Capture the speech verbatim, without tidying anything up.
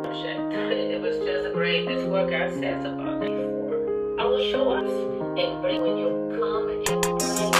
project. It was just great. This what God says about me. I will show us and bring when you come and bring